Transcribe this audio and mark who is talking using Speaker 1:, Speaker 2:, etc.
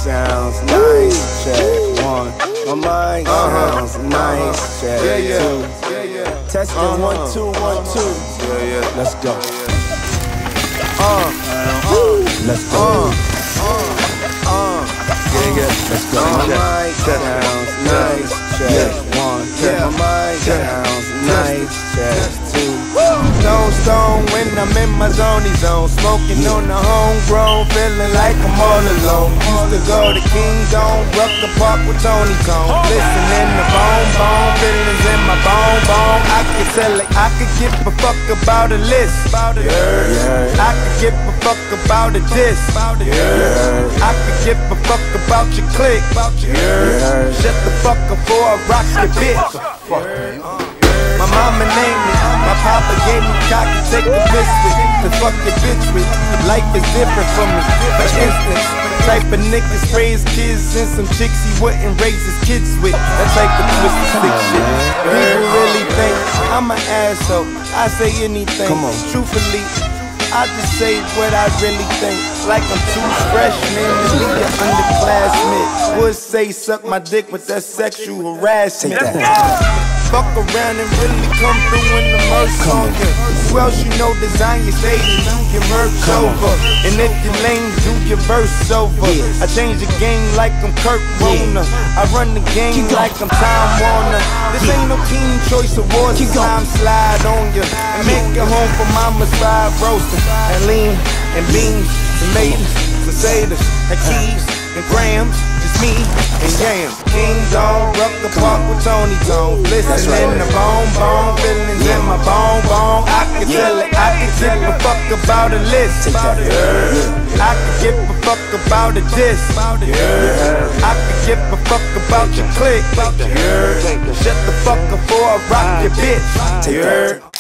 Speaker 1: sounds nice. Check one. My mic sounds nice. Check two. Testing 1 2 1 2. Let's go. Let's go. Let's go. My mic sounds nice. Check one. My mic sounds nice. Check two. Stone when I'm in my zone smoking on the homegrown, feeling like I'm all alone. Used to go to King Zone, Rucker Park with Tony Cone, listening to bone, feelings in my bone. I could tell it, I could give a fuck about a list. I could give a fuck about a diss. I could give a fuck about your clique. Shut the fuck up before I rock your bitch. My mama named me, my papa gave me cock to take the piss with. To fuck your bitch with, life is different from me. For instance, type of nigga raise kids and some chicks he wouldn't raise his kids with. That type of twisted sick shit. People really think I'm an asshole, I say anything. Truthfully, I just say what I really think. Like I'm too freshman to be an underclassman. Would say suck my dick with that sexual harassment. Fuck around and really come through in the merch on you. Who else you know design your stage and do your merch over? And if you're lame, do your verse over. I change the game like I'm Kurt Warner. I run the game like I'm Time Warner. This ain't no Teen Choice Awards, time slide on you. And make it home for mama's fried roasting. And lean, and beans, tomatoes, potatoes, and keys, and grams. Just me and Yam. King Zone, Rucker Park with Tony Cone. Listening to bone, feelings in my bone. I can tell it, I can give a fuck about a list. I can give a fuck about a diss. I can give a fuck about your clique. Shut the fuck up before I rock your bitch.